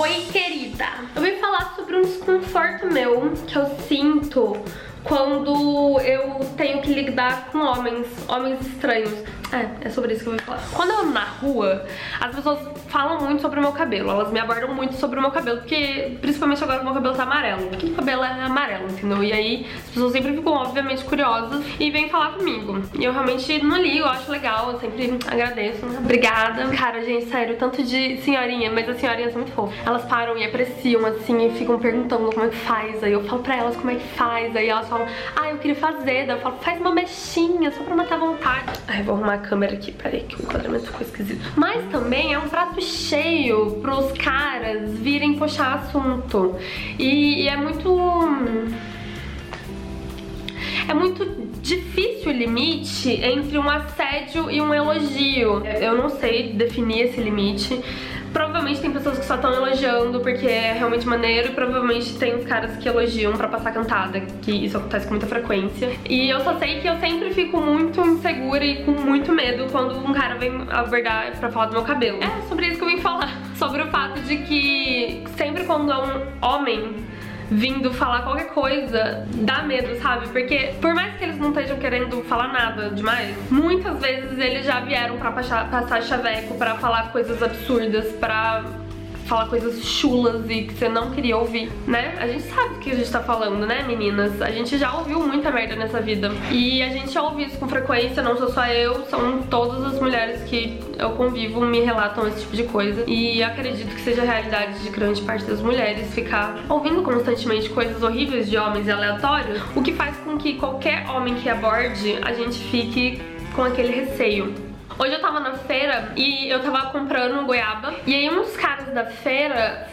Oi, querida! Eu vim falar sobre um desconforto meu que eu sinto quando eu tenho que lidar com homens estranhos. É sobre isso que eu vou falar. Quando eu ando na rua, as pessoas falam muito sobre o meu cabelo. Elas me abordam muito sobre o meu cabelo, porque principalmente agora que o meu cabelo tá amarelo. Porque o cabelo é amarelo, entendeu? E aí as pessoas sempre ficam, obviamente, curiosas e vêm falar comigo. E eu realmente não ligo, eu acho legal, eu sempre agradeço. Obrigada. Cara, gente, sério, tanto de senhorinha, mas as senhorinhas são muito fofas. Elas param e apreciam, assim, e ficam perguntando como é que faz. Aí eu falo pra elas como é que faz. Aí elas falam, eu queria fazer. Daí eu falo, faz uma mechinha, só pra matar a vontade. Ai, vou arrumar a câmera aqui, peraí, que o enquadramento ficou esquisito. Mas também é um prato cheio pros caras virem puxar assunto. E é muito difícil o limite entre um assédio e um elogio. Eu não sei definir esse limite. Provavelmente tem pessoas que só estão elogiando porque é realmente maneiro, e provavelmente tem os caras que elogiam pra passar cantada, que isso acontece com muita frequência. E eu só sei que eu sempre fico muito insegura e com muito medo quando um cara vem abordar pra falar do meu cabelo. É sobre isso que eu vim falar. Sobre o fato de que sempre quando é um homem vindo falar qualquer coisa, dá medo, sabe? Porque por mais que eles não estejam querendo falar nada demais, muitas vezes eles já vieram pra passar chaveco, pra falar coisas absurdas, pra falar coisas chulas e que você não queria ouvir, né? A gente sabe do que a gente tá falando, né, meninas? A gente já ouviu muita merda nessa vida. E a gente ouve isso com frequência, não sou só eu, são todas as mulheres que eu convivo me relatam esse tipo de coisa. E acredito que seja a realidade de grande parte das mulheres ficar ouvindo constantemente coisas horríveis de homens aleatórios, o que faz com que qualquer homem que aborde, a gente fique com aquele receio. Hoje eu tava na feira e eu tava comprando goiaba. E aí um dos caras da feira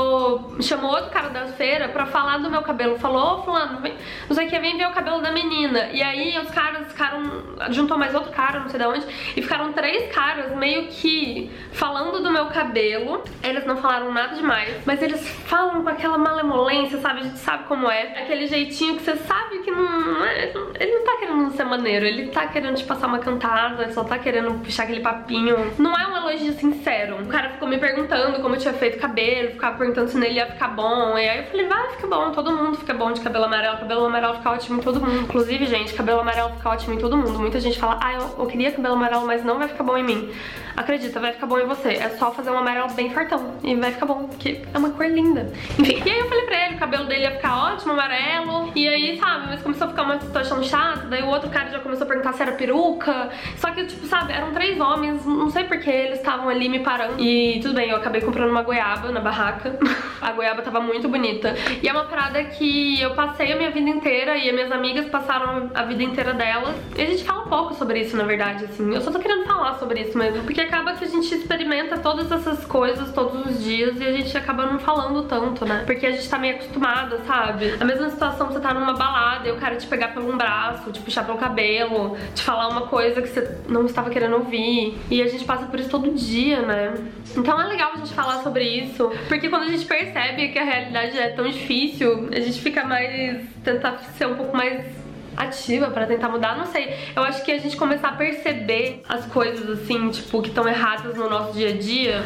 chamou outro cara da feira pra falar do meu cabelo. Falou, ô fulano, vem, não sei o que, vem ver o cabelo da menina. E aí os caras juntou mais outro cara, não sei de onde, e ficaram 3 caras meio que falando do meu cabelo. Eles não falaram nada demais, mas eles falam com aquela malemolência, sabe? A gente sabe como é. Aquele jeitinho que você sabe que não é, ele não tá querendo ser maneiro, ele tá querendo te passar uma cantada, ele só tá querendo puxar aquele papinho. Não é um elogio sincero. O cara ficou me perguntando como eu tinha feito cabelo, ficava perguntando se nele ia ficar bom. E aí eu falei, vai, fica bom, todo mundo fica bom de cabelo amarelo fica ótimo em todo mundo. Inclusive, gente, cabelo amarelo fica ótimo em todo mundo. Muita gente fala, eu queria cabelo amarelo, mas não vai ficar bom em mim. Acredita, vai ficar bom em você. É só fazer um amarelo bem fartão e vai ficar bom, porque é uma cor linda. Enfim, e aí eu falei pra ele, o cabelo dele ia ficar ótimo, amarelo. E aí, sabe, mas começou a ficar uma situação chata. Daí o outro cara já começou a perguntar se era peruca. Só que, tipo, sabe, eram 3 homens, não sei porque eles estavam ali me parando. E tudo bem, eu acabei comprando uma goiaba na barraca. A goiaba tava muito bonita. E é uma parada que eu passei a minha vida inteira e as minhas amigas passaram a vida inteira delas. E a gente fala pouco sobre isso, na verdade, assim. Eu só tô querendo falar sobre isso mesmo, porque acaba que a gente experimenta todas essas coisas todos os dias e a gente acaba não falando tanto, né? Porque a gente tá meio acostumada, sabe? A mesma situação, você tá numa balada e o cara te pegar pelo braço, te puxar pelo cabelo, te falar uma coisa que você não estava querendo ouvir. E a gente passa por isso todo dia, né? Então é legal a gente falar sobre isso, porque quando a gente percebe que a realidade é tão difícil, a gente fica tentar ser um pouco mais ativa pra tentar mudar, não sei. Eu acho que a gente começar a perceber as coisas assim, tipo, que estão erradas no nosso dia a dia,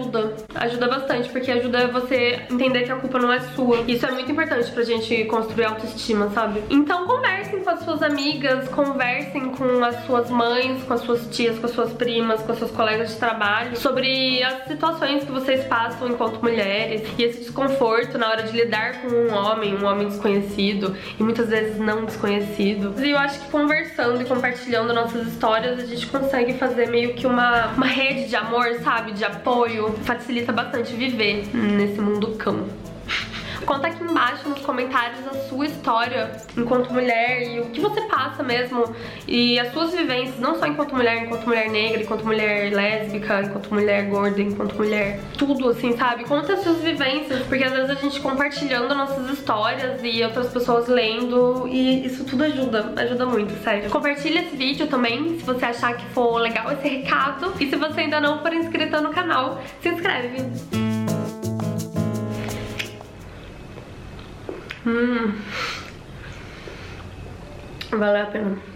ajuda bastante, porque ajuda você entender que a culpa não é sua. Isso é muito importante pra gente construir autoestima, sabe? Então conversem com as suas amigas, conversem com as suas mães, com as suas tias, com as suas primas, com as suas colegas de trabalho, sobre as situações que vocês passam enquanto mulheres e esse desconforto na hora de lidar com um homem desconhecido e muitas vezes não desconhecido. E eu acho que conversando e compartilhando nossas histórias, a gente consegue fazer meio que uma rede de amor, sabe? De apoio. Facilita bastante viver nesse mundo cão. Conta aqui embaixo nos comentários a sua história enquanto mulher e o que você passa mesmo, e as suas vivências, não só enquanto mulher negra, enquanto mulher lésbica, enquanto mulher gorda, enquanto mulher tudo, assim, sabe? Conta as suas vivências, porque às vezes a gente compartilhando nossas histórias e outras pessoas lendo, e isso tudo ajuda muito, sério. Compartilha esse vídeo também, se você achar que for legal esse recado, e se você ainda não for inscrita no canal, se inscreve. Valeu a pena.